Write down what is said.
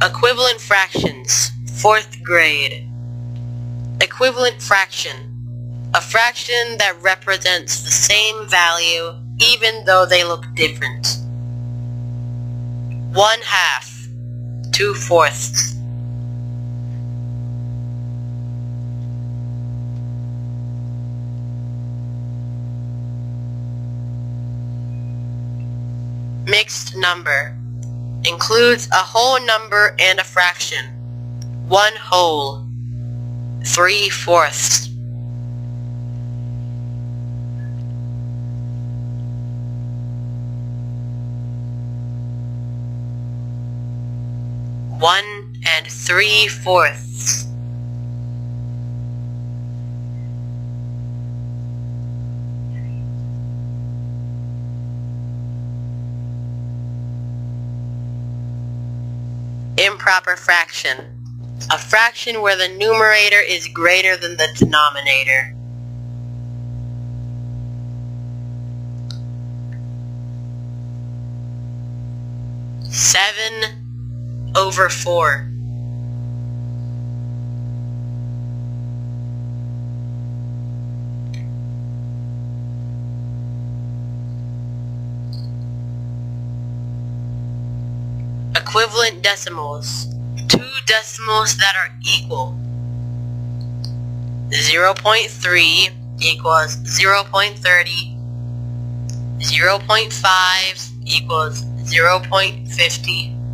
Equivalent fractions, 4th grade. Equivalent fraction. A fraction that represents the same value even though they look different. 1/2, 2/4. Mixed number. Includes a whole number and a fraction. 1 whole, 3/4. One and 3/4. Improper fraction. A fraction where the numerator is greater than the denominator. Seven over 4. Equivalent decimals. 2 decimals that are equal. 0.3 equals 0.30. 0.5 equals 0.50.